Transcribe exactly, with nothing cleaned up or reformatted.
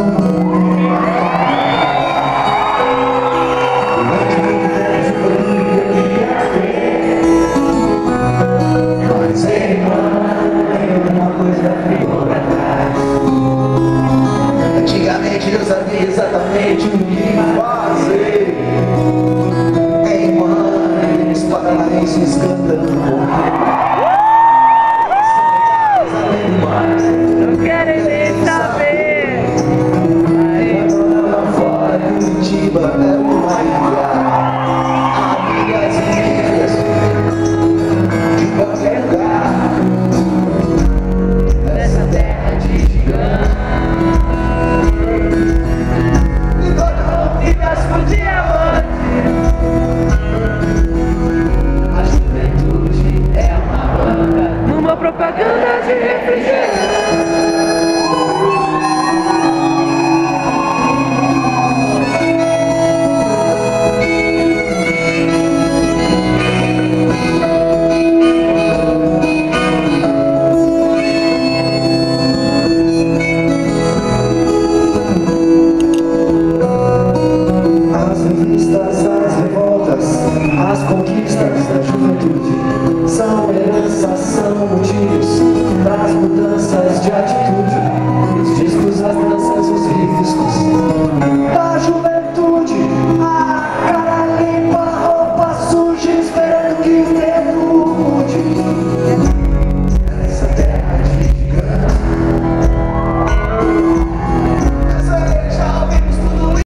Mas ei, mãe, uma coisa ficou pra trás. Antigamente eu sabia exatamente o que fazer. Ei, mãe, os paranaenses cantando.